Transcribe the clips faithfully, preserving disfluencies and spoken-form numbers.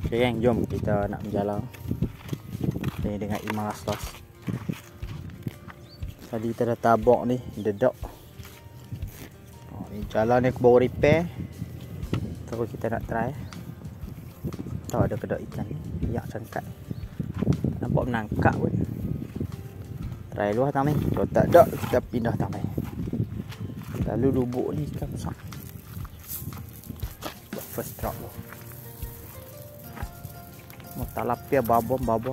Okay geng, jom kita nak berjalan ni dengan Iman Aslas. Tadi kita dah tabok ni, dedok. Oh, ni jalan ni ke bawah repair. Terus kita nak try. Tahu ada kedok ikan ni, yak cangkat. Tak nampak menangkap pun. Try luar tang ni. Kalau tak ada, kita pindah tang ni. Lalu lubuk ni ikan besar. First drop tu. Mau talapia babon babon.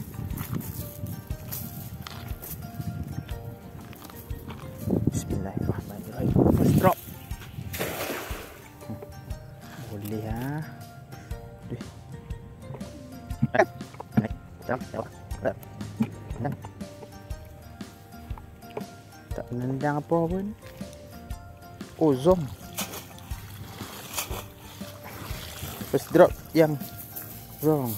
Bismillahirrahmanirrahim. First drop. Hmm. Boleh ha. Duh. Tak nendang apa pun. Oh, zong. First drop yang zong.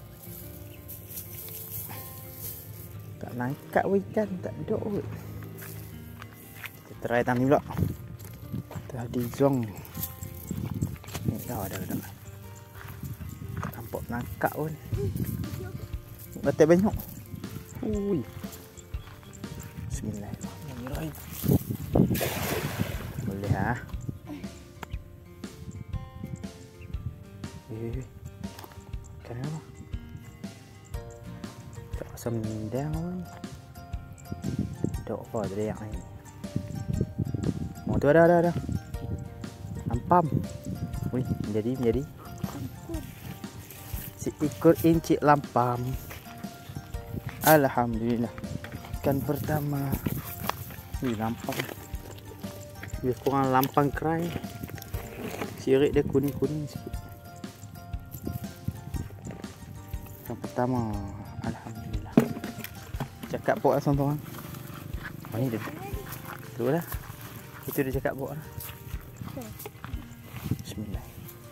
Tak nangkap ikan, tak ada pun. Kita try tang ni pula. Tadi zong. Ni dah ada dah. Tak nampak nangkap pun. Batai banyak. Ui. Bismillahirrahmanirrahim. Boleh ha. Eh. Kenapa? Tak rasa menindang pun. Dok apa tadi yang ni? Oh tu ada ada ada. Lampam. Ui, menjadi menjadi. Si ikut incik lampam. Alhamdulillah. Ikan pertama. Ni lampam. Dia kurang lampang kerai. Sirik dia kuning-kuning sikit. Yang pertama, alhamdulillah. Cakap pok lah tuan-tuan. Oh ni dia. Tu lah. Itu dia cakap pok lah. Bismillah.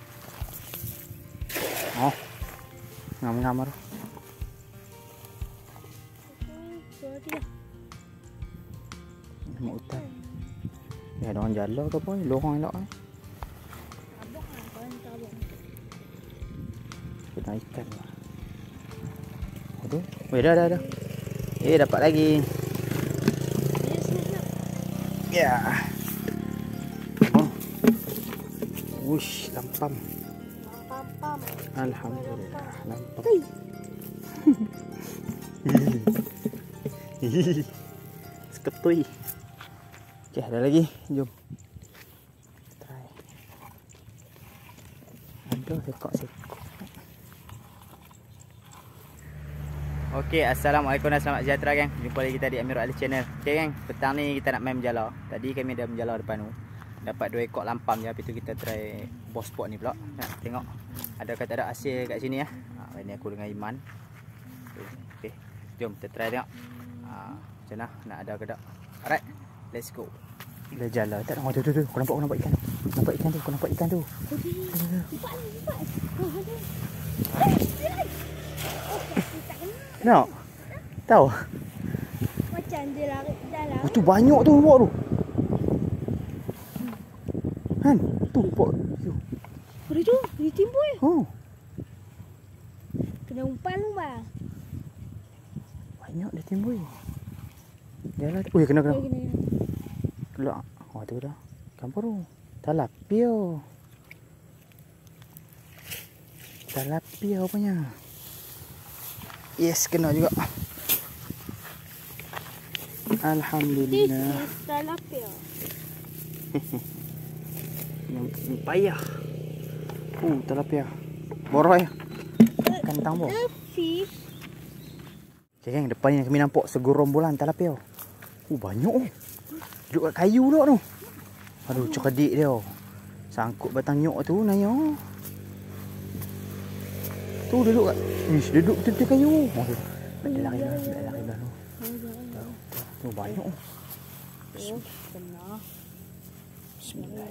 Oh. Ngam-ngam tu. Nama hutan. Ya, ada orang jala ke apa ni? Lorong elok ni. Tabok lah, kawan tabok. Kena ikan lah. Aduh. Weh, dah, dah, dah. Eh, dapat lagi. Ya. Oh. Wush, lampam. Lampam. Alhamdulillah, lampam. Seketui. Okay, ada lagi. Jom. Try. Aduh, sekok-sekok. Okey, assalamualaikum dan selamat sejahtera geng. Jumpa lagi kita di Amirul Ali Channel. Okey geng, petang ni kita nak main menjala. Tadi kami dah menjala depan tu. Dapat dua ekor lampam je. Lepas tu kita try boss spot ni pula. Nak tengok ada kata ada hasil kat sini ya. Ha, ini aku dengan Iman. Okey, jom kita try tengok. Ha, macam mana nak ada ke tak. Alright, let's go. Dah jala. Tak ada. Tu tu tu. Kau nampak kau nampak ikan tu. Nampak ikan tu. Kau nampak ikan tu. Kenapa? Tahu? Macam dia lari dalam. Oh, tu banyak tu luar tu. Han, tu pok. Apa tu? Dia timbul. Oh. Kena umpan lu bang. Banyak dia timbul. Jalan. Oh, ya kena kena. Kena kena. Keluar. Oh, tu dah. Campur tu. Talapia. Talapia punya. Yes, kena juga. Alhamdulillah. This is tilapia. Yang payah. Uh, tilapia. Boroy. Kantang bor. The fish. Okay, geng, depan ni kami nampak segorombolan tilapia. Uh, banyak oh. Duduk kat kayu pula tu. Aduh, cerdik dia. Sangkut batang nyok tu naya. Tu duduk kat. Ish, duduk betul-betul kayu. Oh, dia lari dah, dia lari dah tu. Tu banyak oh. Oh, kena. Bismillah.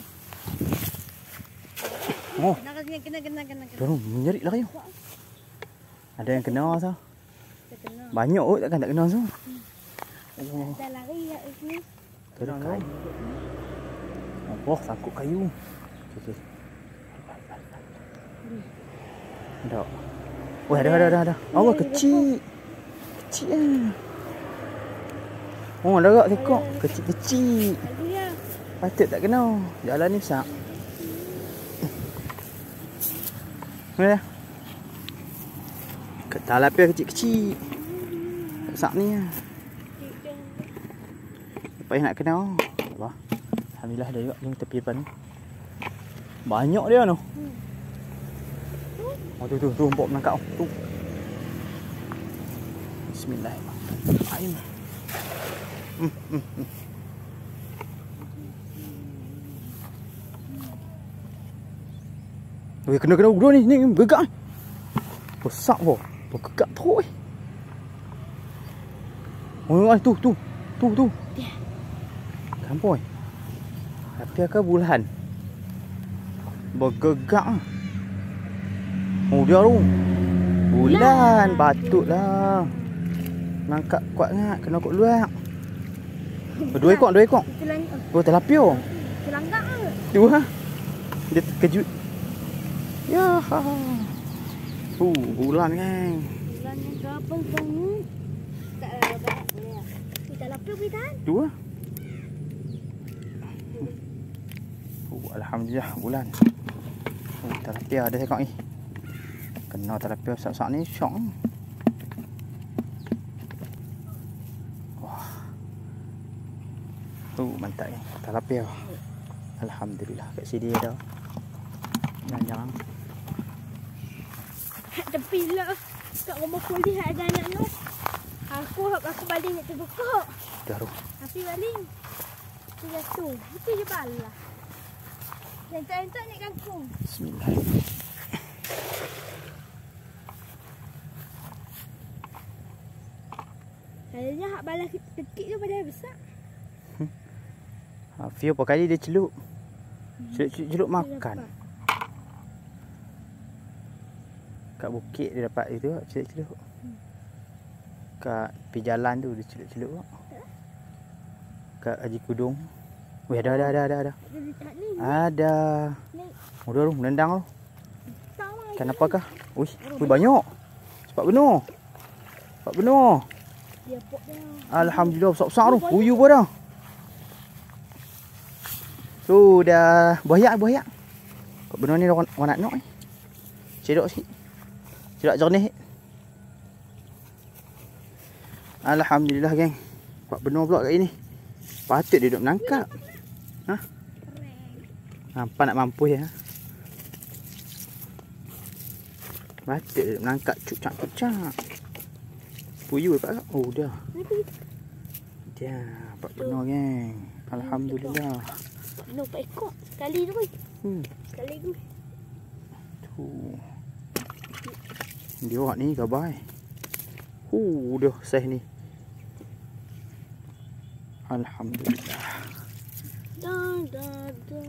Oh, Kena kena kena kena kena. tu menjerit lari. Ada yang kena sah. Tak kena. Banyak oh, takkan tak kena sah. Oh, Dah lari kat sini. tu dah kayu. Oh, sangkut kayu. Okey. Ada. Wah, ada ada ada ada. Awak kecil. Kecil ah. Oh, larak tekok. Kecil-kecil. Ada. Patut tak kena. Jalan ni besar. Mana? Talapia kecil-kecil. Besar ni lah. Tak payah nak kena. Apa? Alhamdulillah ada juga ni tepi depan ni. Banyak dia tu. Oh tu tu tu empuk menangkap tu. Bismillahirrahmanirrahim. Hmm hmm hmm. Weh kena kena udah ni ni gegak ni. Besar boh. Bergegak teruk eh. Oh tu tu. Tu tu. Kampoi. Tapi akak bulan. Bergegak. Oh dia tu. Bulan. Patutlah. Nangkap kuat sangat. Kena kot luar. Dua ekor, dua ekor. Oh telapio. Celangkak ke? Tu ha. Dia terkejut. Ya. Uh, bulan kan. Bulan yang gabung banget. Tak lah banyak ni. Kita lapar kita. Dua. Uh, alhamdulillah bulan. Oh, telapia ada sekok ni. Kena telapia besar-besar ni syok. Wah. Tu uh, mantap ni. Telapia. Alhamdulillah kat sini ada. Jangan-jangan. Tepi lah. Kat rumah kuliah ada anak ni. Aku aku baling nak terbuka. Dah tu. Api baling. Tu jatuh. Itu je balah. Lentak-lentak naik kangkung. Bismillahirrahmanirrahim. Kayaknya hak balas kecil tu pada besar. Hmm. Hafiz apa kali dia celup. Celup-celup makan. Kat bukit dia dapat itu celup-celup. Hmm. Kat pi jalan tu dia celup-celup. Kat Haji Kudung. Weh ada ada ada ada ada. Ada. Oh dah tu menendang tu. Kenapakah? Uish, weh banyak. Cepat benar. Cepat benar. Alhamdulillah besar-besar tu. Puyuh pun dah. Tu dah banyak banyak. Kau benar ni orang nak nak ni. Cedok sikit. Cedok jernih. Alhamdulillah geng. Pak benar pula kat sini. Patut dia duduk menangkap. Ha? Nampak nak mampu ya. Patut dia duduk menangkap cucak-cucak. Puyuh pak. Oh dah. Dia pak benar geng. Alhamdulillah. Nampak ekor sekali tu. Hmm. Sekali tu. Tu. Dia awak ni gabai. Uh, dah saiz ni. Alhamdulillah. Dah dah dah.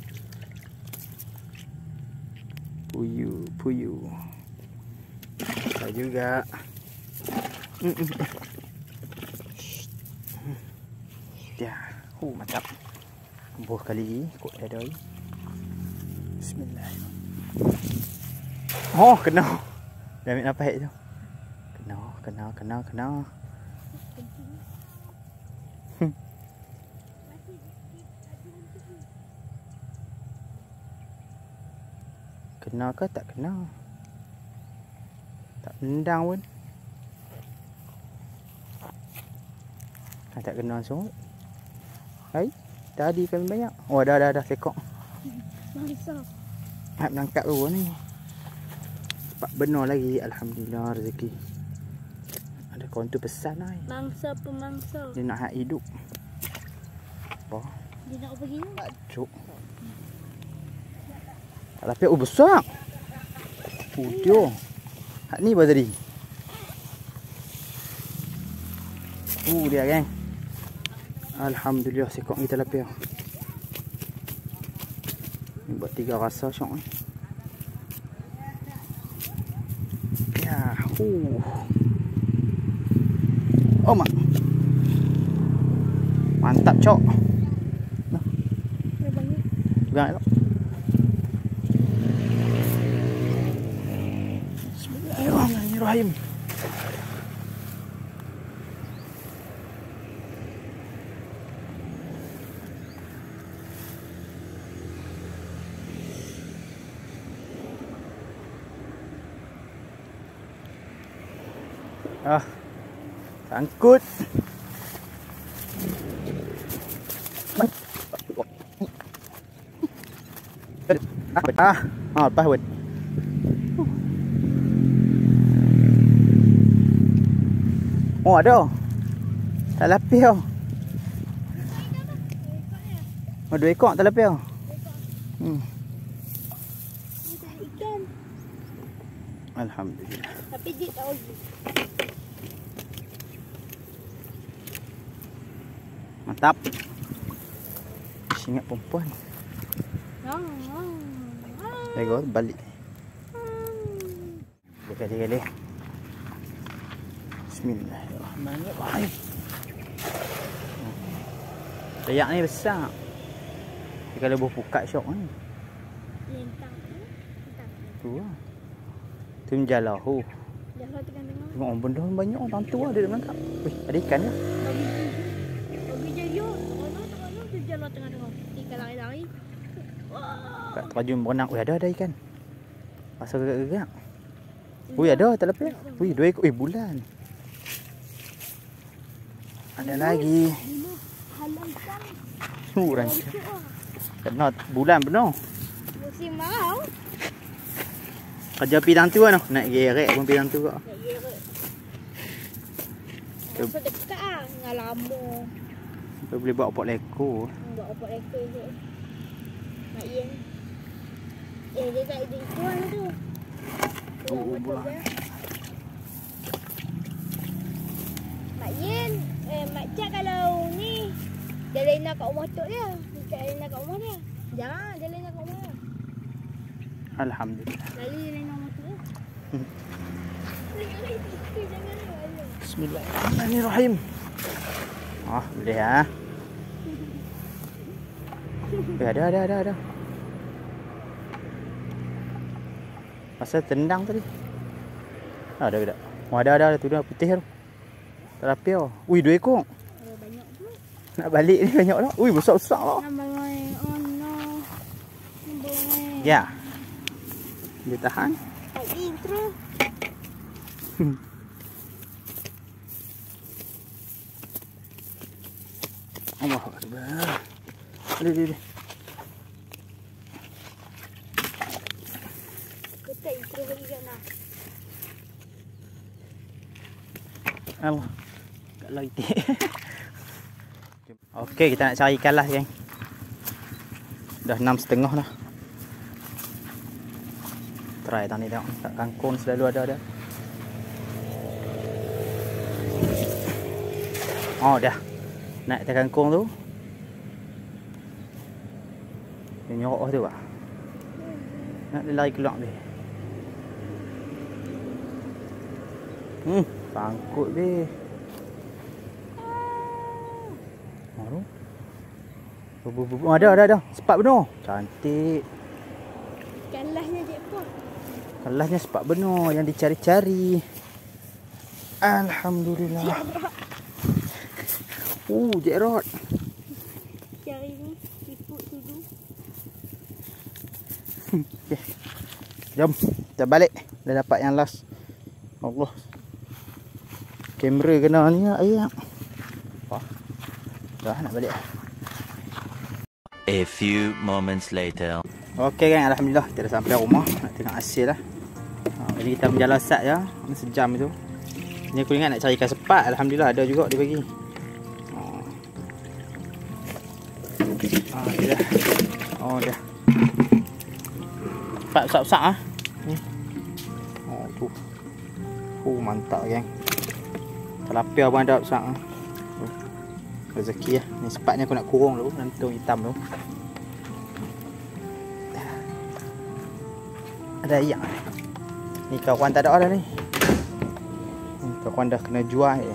Puyuh, puyuh. Saya juga. Mm -mm. Dia. Oh, mantap. Buah kali kok ada ni. Bismillah. Oh, kena. Dah ambil nafas tu. Kena, kena, kena, kena. Hmm. Kena ke tak kena? Tak nendang pun. Tak kena langsung. Hai, tadi kami banyak. Oh, dah dah dah sekok. Mangsa. Nak menangkap tu ni. Pak benar lagi. Alhamdulillah rezeki. Ada kawan tu pesan lah. Mangsa pemangsa. Dia nak hak hidup. Apa? Dia nak pergi ni? Cuk. Tak lapik. Oh besar. Oh dia. Hak ni apa tadi? Oh dia geng. Alhamdulillah sekok kita lapik. Ni buat tiga rasa syok ni. Ya. Uh. Oh mak. Mantap cok. Nah. Pegang elok. Bismillahirrahmanirrahim. Ah, sangkut. Ah, ah, lepas wet. Oh, ada. Tak lapis tau. Oh, dua ekor tak lapis tau. Hmm. Ikan. Alhamdulillah. Tapi dia tak lagi. Mantap. Ingat perempuan. Tengok balik. Kali-kali. Bismillahirrahmanirrahim. Dayak ni besar. Dia kalau boleh buka syok ni. Lentang tu. Lentang. Tu lah. Tu menjala. Oh. Jala tengah-tengah. Tengok orang benda banyak orang tu ada dalam menangkap. Wih, ada ikan ke? Bagi bagi je yo. Ono ono tu jala tengah-tengah. Ikan lari-lari. Wah. Kat terjun berenang. Wih, ada ada ikan. Rasa gerak-gerak. Wih, ada tak lepas. Wih, dua ekor. Eh, bulan. Ada lagi. Dulu halal ikan. Uh, rancang. Kena bulan benar. Musim mau. Kerja pidang tu kan. Nak gerek pun pidang tu kak. Nak gerek. Masa dekat ah. Dengan lama. Kita boleh buat opak lekor. Buat opak lekor je. Mak Yen. Eh, dia tak ada ikan tu. Oh, bulan. Mak Yen, eh, Mak Cak kalau ni dia lena kat rumah tok dia. Dia lena kat rumah dia. Jangan, dia lena kat rumah dia. Alhamdulillah. Lalu dia lena rumah tok dia. Hmm. Jangan lupa. Bismillahirrahmanirrahim. Ah, boleh ha. Eh, ada ada ada ada. Pasal tendang tadi. Ada ke tak? Oh, ada ada tu dah putih tu. Tak lapis oh. Ui, dua ekor. Ada banyak tu. Nak balik ni banyak dah. Ui, besar-besar lah. Nampak main. Oh no. Nampak main. Ya. Dia tahan. Tak intro. Allah Akbar. Ada dia dia. Kita intro lagi kat nak. Allah. Kat lagi. Okey, kita nak cari ikan lah, geng. Dah enam setengah dah. Try tadi tengok. Kat kangkung selalu ada ada. Oh, dah. Naik atas kangkung tu. Dia nyorok tu lah. Nak dia lari keluar dia. Hmm, sangkut dia. Oh, oh, ada, ada, ada. Sepat benar. Cantik. Kalahnya je apa? Kalahnya sepat benar yang dicari-cari. Alhamdulillah. Uh, Jack Rod. Cari ni, tipu tudu. Okay. Jom, kita balik. Dah dapat yang last. Allah. Kamera kena ni ayam. Wah. Dah nak balik. A few moments later. Okey kan, alhamdulillah kita dah sampai rumah. Nak tengok hasil lah. Ha, jadi kita berjalan sat je. Sejam itu. Ni aku ingat nak cari ikan sepat. Alhamdulillah ada juga dia bagi. Ah, dia dah. Oh, dah. Sepat besar-besar ah. Ni. Oh, tu. Oh, mantap geng. Telapia pun ada besar ah. Oh, rezeki lah. Ni sepat ni aku nak kurung dulu. Nantung hitam tu. Ada ayam. Ni kawan tak ada dah ni. Ni kawan dah kena jual je.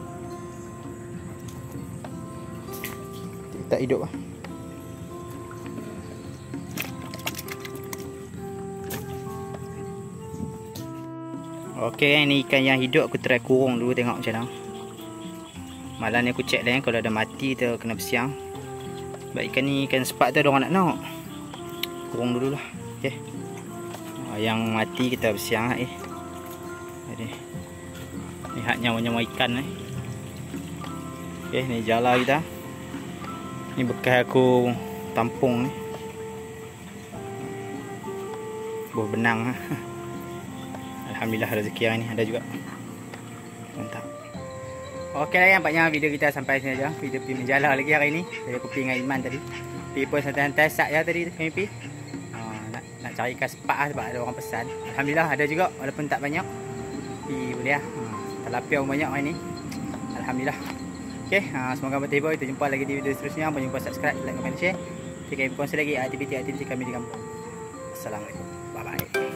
Tak hidup lah. Okey, ni ikan yang hidup aku try kurung dulu tengok macam mana. Malam ni aku check dah kalau ada mati tu kena bersiang. Sebab ikan ni ikan sepat tu ada orang nak nak. Kurung dulu lah. Okey. Yang mati kita bersiang eh. Jadi lihat nyawa-nyawa ikan eh. Okey, ni jala kita. Ni bekas aku tampung ni. Buah benang. Alhamdulillah rezeki hari ni ada juga. Mantap. Okey lah kan, nampaknya video kita sampai sini aja. Video pergi menjala lagi hari ni. Saya aku pergi dengan Iman tadi. Pergi pun santai-santai sat ya tadi kami pergi. Uh, nak nak cari ikan sepak lah sebab ada orang pesan. Alhamdulillah ada juga walaupun tak banyak. Pergi boleh lah. Uh, Tilapia pun banyak hari ni. Alhamdulillah. Okey, uh, semoga berterima. Kita jumpa lagi di video seterusnya. Jangan lupa subscribe, like, komen, share. Jika kami kongsi lagi aktiviti-aktiviti kami di kampung. Assalamualaikum. Bye bye.